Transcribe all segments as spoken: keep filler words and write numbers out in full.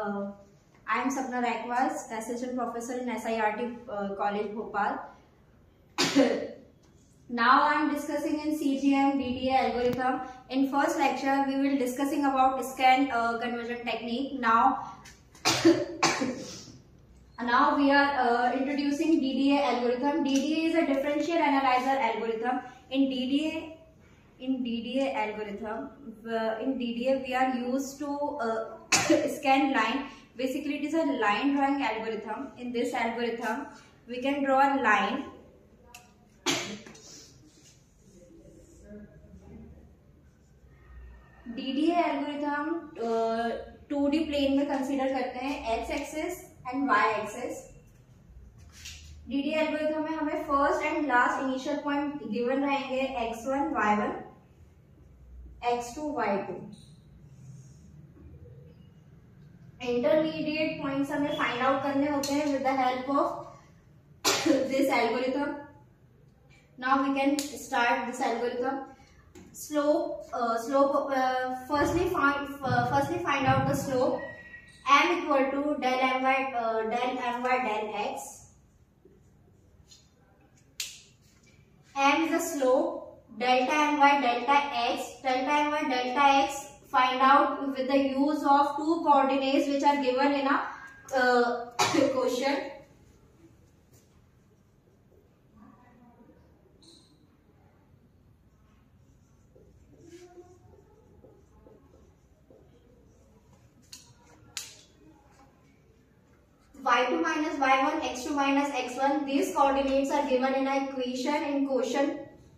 Uh, I am Sapna Raikwas, Assistant Professor in S I R T uh, College, Bhopal. Now I am discussing in C G M D D A algorithm. In first lecture, we will discussing about scan uh, conversion technique. Now, now we are uh, introducing D D A algorithm. D D A is a differential analyzer algorithm. In D D A, in D D A algorithm, uh, in D D A we are used to uh, scan line. Basically, it is a line drawing algorithm. In this algorithm, we can draw a line. D D A algorithm uh, two D plane में consider करते हैं, x axis and y axis. D D A algorithm में हमें first and last initial point given रहेंगे x one, y one, x two, y two. Intermediate points हमें find out करने होते हैं with the help of this algorithm. Now we can start this algorithm. Slope, uh, slope. Uh, firstly, find uh, firstly find out the slope. M equal to del my uh, del my del x. M is the slope. Delta my delta x. Delta my delta x. Find out with the use of two coordinates which are given in a uh, question. y two minus y one, x two minus x one. These coordinates are given in an equation in quotient.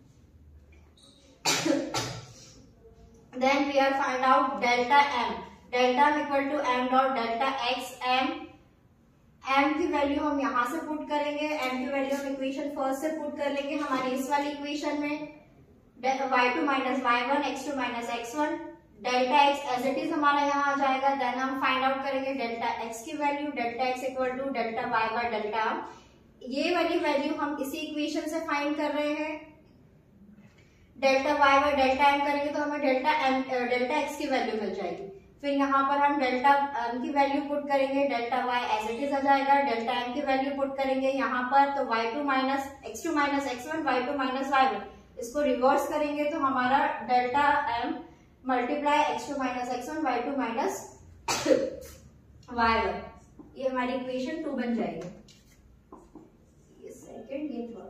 Then we are find out delta m. Delta m equal to m dot delta x. m m की value हम यहाँ से put करेंगे. m की value हम equation first से put कर लेंगे हमारी इस वाली इक्वेशन में. y two minus y one, x two minus x one. Delta x as it is हमारा यहाँ आ जाएगा. देन हम फाइंड आउट करेंगे डेल्टा एक्स की value. Delta x equal to delta y by delta m. ये वाली वैल्यू हम इसी इक्वेशन से फाइंड कर रहे हैं. Delta y by delta m करेंगे तो हमें डेल्टा एम डेल्टा एक्स की वैल्यू मिल जाएगी. फिर यहाँ पर हम डेल्टा एम की वैल्यू पुट करेंगे. Delta y as it is आ जाएगा. डेल्टा एम की वैल्यू पुट करेंगे यहाँ पर तो y two minus x two minus x one, y two minus y one. इसको रिवर्स करेंगे तो हमारा delta m multiply x two minus x one, y two minus y one. ये हमारी इक्वेशन टू बन जाएगी. ये सेकंड, ये थर्ड.